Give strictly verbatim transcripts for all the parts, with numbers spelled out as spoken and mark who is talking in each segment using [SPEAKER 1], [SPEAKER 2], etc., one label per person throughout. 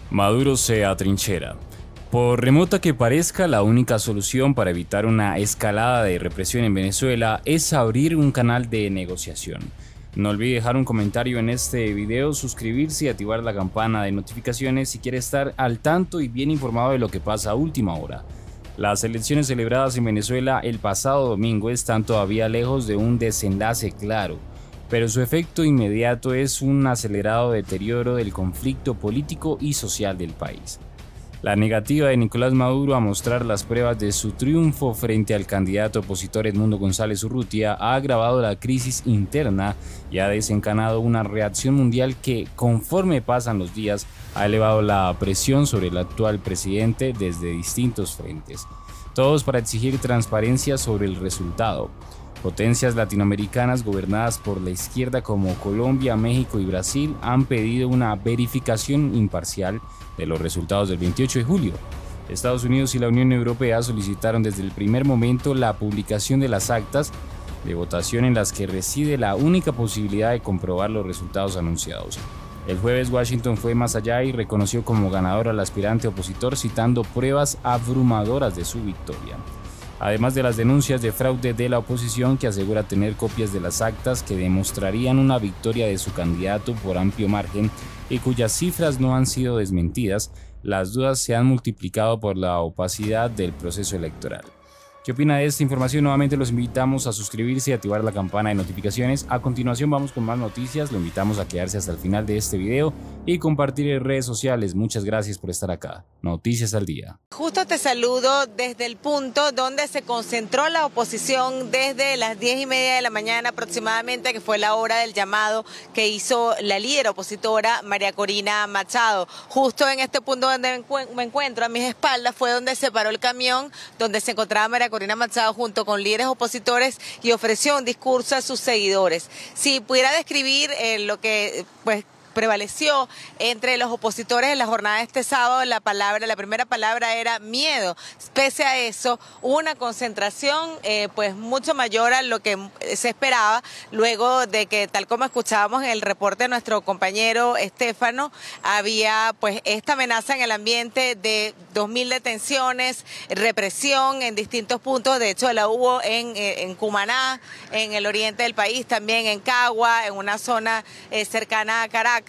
[SPEAKER 1] Maduro se atrinchera. Por remota que parezca, la única solución para evitar una escalada de represión en Venezuela es abrir un canal de negociación. No olvide dejar un comentario en este video, suscribirse y activar la campana de notificaciones si quiere estar al tanto y bien informado de lo que pasa a última hora. Las elecciones celebradas en Venezuela el pasado domingo están todavía lejos de un desenlace claro, pero su efecto inmediato es un acelerado deterioro del conflicto político y social del país. La negativa de Nicolás Maduro a mostrar las pruebas de su triunfo frente al candidato opositor Edmundo González Urrutia ha agravado la crisis interna y ha desencadenado una reacción mundial que, conforme pasan los días, ha elevado la presión sobre el actual presidente desde distintos frentes, todos para exigir transparencia sobre el resultado. Potencias latinoamericanas gobernadas por la izquierda como Colombia, México y Brasil han pedido una verificación imparcial de los resultados del veintiocho de julio. Estados Unidos y la Unión Europea solicitaron desde el primer momento la publicación de las actas de votación en las que reside la única posibilidad de comprobar los resultados anunciados. El jueves Washington fue más allá y reconoció como ganador al aspirante opositor citando pruebas abrumadoras de su victoria. Además de las denuncias de fraude de la oposición que asegura tener copias de las actas que demostrarían una victoria de su candidato por amplio margen y cuyas cifras no han sido desmentidas, las dudas se han multiplicado por la opacidad del proceso electoral. ¿Qué opina de esta información? Nuevamente los invitamos a suscribirse y activar la campana de notificaciones. A continuación vamos con más noticias, lo invitamos a quedarse hasta el final de este video y compartir en redes sociales. Muchas gracias por estar acá. Noticias al día.
[SPEAKER 2] Justo te saludo desde el punto donde se concentró la oposición desde las diez y media de la mañana aproximadamente, que fue la hora del llamado que hizo la líder opositora María Corina Machado. Justo en este punto donde me encuentro a mis espaldas fue donde se paró el camión donde se encontraba María Corina Machado junto con líderes opositores y ofreció un discurso a sus seguidores. Si pudiera describir eh, lo que pues prevaleció entre los opositores en la jornada de este sábado, la palabra, la primera palabra era miedo. Pese a eso, hubo una concentración eh, pues mucho mayor a lo que se esperaba, luego de que, tal como escuchábamos en el reporte de nuestro compañero Estefano, había pues esta amenaza en el ambiente de dos mil detenciones, represión en distintos puntos. De hecho la hubo en, en Cumaná, en el oriente del país, también en Cagua, en una zona eh, cercana a Caracas.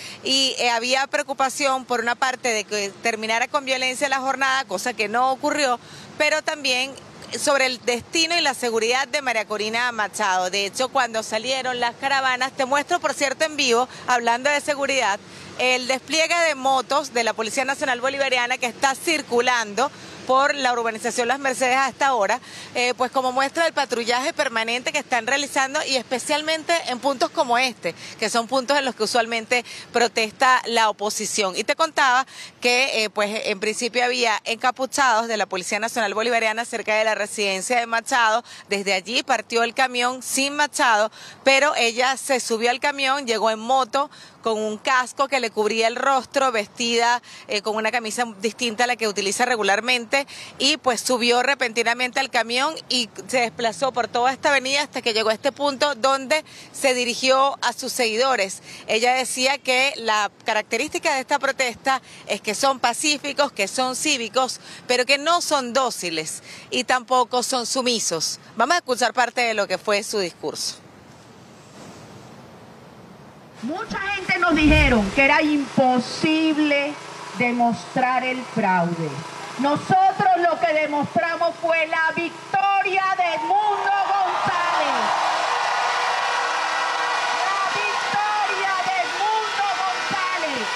[SPEAKER 2] Y eh, había preocupación por una parte de que terminara con violencia la jornada, cosa que no ocurrió, pero también sobre el destino y la seguridad de María Corina Machado. De hecho, cuando salieron las caravanas, te muestro por cierto en vivo, hablando de seguridad, el despliegue de motos de la Policía Nacional Bolivariana que está circulando por la urbanización Las Mercedes a esta hora, eh, pues como muestra del patrullaje permanente que están realizando y especialmente en puntos como este, que son puntos en los que usualmente protesta la oposición. Y te contaba que eh, pues en principio había encapuchados de la Policía Nacional Bolivariana cerca de la residencia de Machado. Desde allí partió el camión sin Machado, pero ella se subió al camión, llegó en moto, con un casco que le cubría el rostro, vestida eh, con una camisa distinta a la que utiliza regularmente, y pues subió repentinamente al camión y se desplazó por toda esta avenida hasta que llegó a este punto donde se dirigió a sus seguidores. Ella decía que la característica de esta protesta es que son pacíficos, que son cívicos, pero que no son dóciles y tampoco son sumisos. Vamos a escuchar parte de lo que fue su discurso.
[SPEAKER 3] Mucha gente nos dijeron que era imposible demostrar el fraude. Nosotros lo que demostramos fue la victoria de Edmundo González. La victoria de Edmundo González.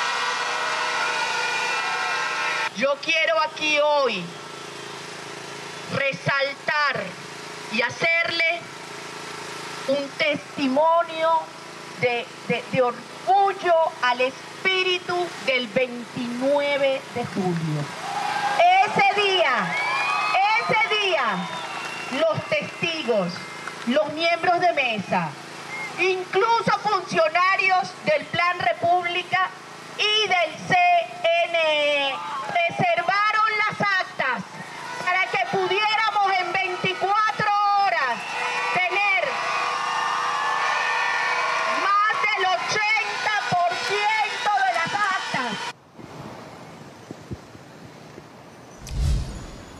[SPEAKER 3] Yo quiero aquí hoy resaltar y hacerle un testimonio De, de, de orgullo al espíritu del veintinueve de julio. Ese día, ese día, los testigos, los miembros de mesa, incluso funcionarios del Plan República y del C N E, reservaron las actas para que pudiéramos en veinticuatro horas tener más del ochenta por ciento de las actas.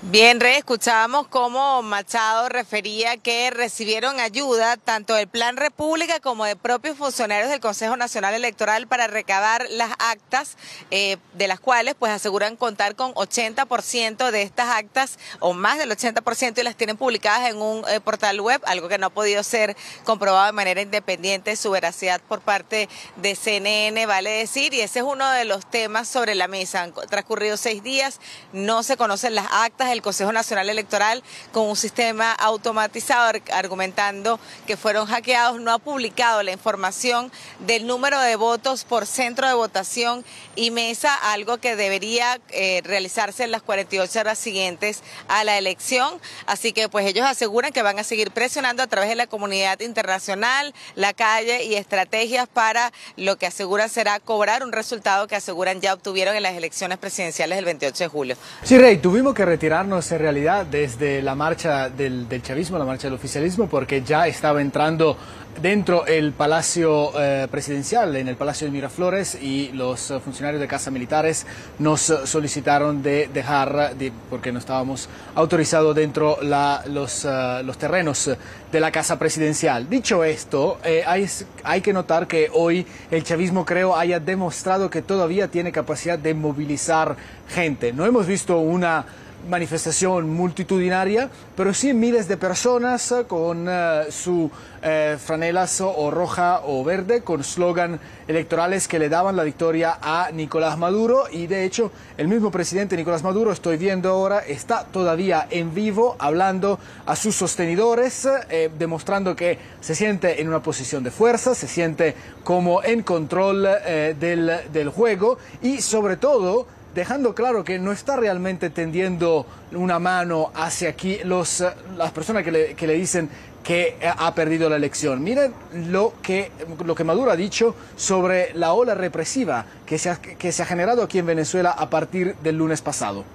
[SPEAKER 2] Bien, Rey, escuchábamos cómo Machado refería que recibieron ayuda tanto del Plan República como de propios funcionarios del Consejo Nacional Electoral para recabar las actas, eh, de las cuales pues aseguran contar con ochenta por ciento de estas actas o más del ochenta por ciento y las tienen publicadas en un eh, portal web, algo que no ha podido ser comprobado de manera independiente, su veracidad por parte de C N N, vale decir, y ese es uno de los temas sobre la mesa. Han transcurrido seis días, no se conocen las actas. El Consejo Nacional Electoral, con un sistema automatizado, argumentando que fueron hackeados, no ha publicado la información del número de votos por centro de votación y mesa, algo que debería eh, realizarse en las cuarenta y ocho horas siguientes a la elección. Así que pues ellos aseguran que van a seguir presionando a través de la comunidad internacional, la calle y estrategias para lo que aseguran será cobrar un resultado que aseguran ya obtuvieron en las elecciones presidenciales del veintiocho de julio.
[SPEAKER 4] Sí, Rey, tuvimos que retirar en realidad desde la marcha del, del chavismo, la marcha del oficialismo, porque ya estaba entrando dentro el Palacio eh, Presidencial, en el Palacio de Miraflores, y los uh, funcionarios de Casa Militares nos uh, solicitaron de dejar, de, porque no estábamos autorizados dentro la, los, uh, los terrenos de la Casa Presidencial. Dicho esto, eh, hay, hay que notar que hoy el chavismo, creo, haya demostrado que todavía tiene capacidad de movilizar gente. No hemos visto una manifestación multitudinaria, pero sí miles de personas con uh, su uh, franelas o roja o verde, con slogan electorales que le daban la victoria a Nicolás Maduro, y de hecho el mismo presidente Nicolás Maduro, estoy viendo ahora, está todavía en vivo hablando a sus sostenidores, eh, demostrando que se siente en una posición de fuerza, se siente como en control eh, del, del juego, y sobre todo dejando claro que no está realmente tendiendo una mano hacia aquí los, las personas que le, que le dicen que ha perdido la elección. Miren lo que, lo que Maduro ha dicho sobre la ola represiva que se, ha, que se ha generado aquí en Venezuela a partir del lunes pasado.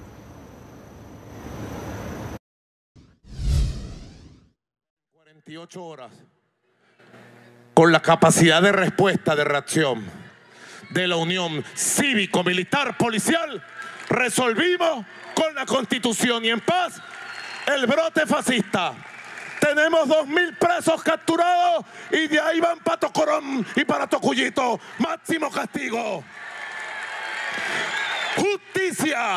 [SPEAKER 5] cuarenta y ocho horas con la capacidad de respuesta, de reacción de la Unión Cívico-Militar Policial, resolvimos con la Constitución y en paz el brote fascista. Tenemos dos mil presos capturados y de ahí van para Tocorón y para Tocuyito. Máximo castigo. Justicia.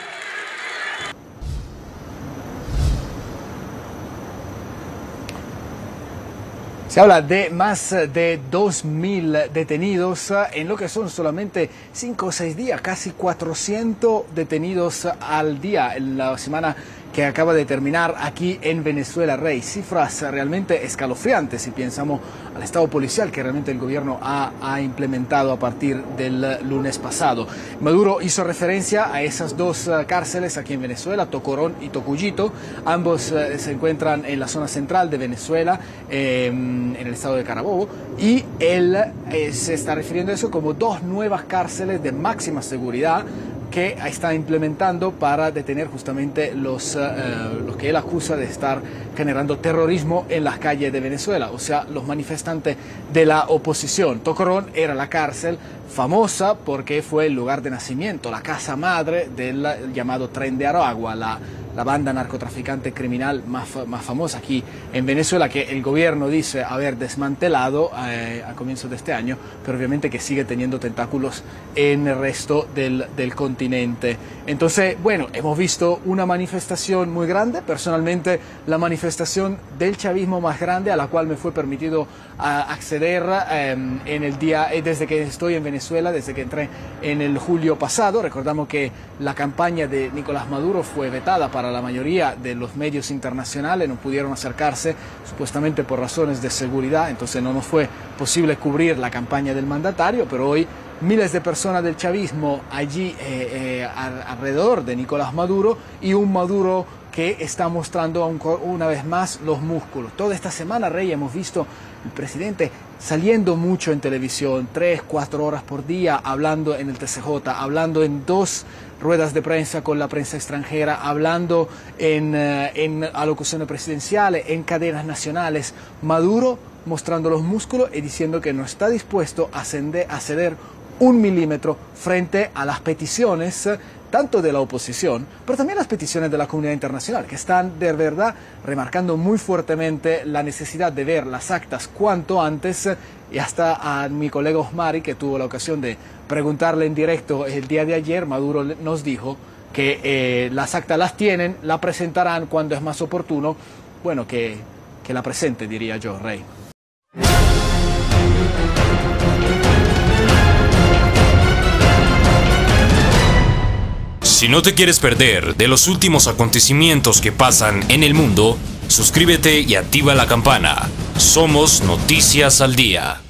[SPEAKER 4] Se habla de más de dos mil detenidos en lo que son solamente cinco o seis días, casi cuatrocientos detenidos al día en la semana que acaba de terminar aquí en Venezuela, Rey. Cifras realmente escalofriantes si pensamos al estado policial que realmente el gobierno ha, ha implementado a partir del lunes pasado. Maduro hizo referencia a esas dos uh, cárceles aquí en Venezuela, Tocorón y Tocuyito. Ambos uh, se encuentran en la zona central de Venezuela, eh, en el estado de Carabobo, y él eh, se está refiriendo a eso como dos nuevas cárceles de máxima seguridad que está implementando para detener justamente los, uh, los que él acusa de estar generando terrorismo en las calles de Venezuela, o sea, los manifestantes de la oposición. Tocorón era la cárcel famosa porque fue el lugar de nacimiento, la casa madre del llamado Tren de Aragua, la, la banda narcotraficante criminal más, más famosa aquí en Venezuela, que el gobierno dice haber desmantelado eh, a comienzos de este año, pero obviamente que sigue teniendo tentáculos en el resto del, del continente. Entonces, bueno, hemos visto una manifestación muy grande, personalmente la manifestación del chavismo más grande a la cual me fue permitido uh, acceder eh, en el día, eh, desde que estoy en Venezuela, desde que entré en el julio pasado. Recordamos que la campaña de Nicolás Maduro fue vetada para la mayoría de los medios internacionales, no pudieron acercarse supuestamente por razones de seguridad, entonces no nos fue posible cubrir la campaña del mandatario, pero hoy miles de personas del chavismo allí eh, eh, alrededor de Nicolás Maduro, y un Maduro que está mostrando una vez más los músculos. Toda esta semana, Rey, hemos visto el presidente saliendo mucho en televisión, tres, cuatro horas por día, hablando en el T C J, hablando en dos ruedas de prensa con la prensa extranjera, hablando en, uh, en alocuciones presidenciales, en cadenas nacionales. Maduro mostrando los músculos y diciendo que no está dispuesto a ceder, a ceder un milímetro frente a las peticiones tanto de la oposición, pero también las peticiones de la comunidad internacional, que están de verdad remarcando muy fuertemente la necesidad de ver las actas cuanto antes, y hasta a mi colega Osmari, que tuvo la ocasión de preguntarle en directo el día de ayer, Maduro nos dijo que eh, las actas las tienen, la presentarán cuando es más oportuno, bueno, que, que la presente, diría yo, Rey.
[SPEAKER 6] Si no te quieres perder de los últimos acontecimientos que pasan en el mundo, suscríbete y activa la campana. Somos Noticias al Día.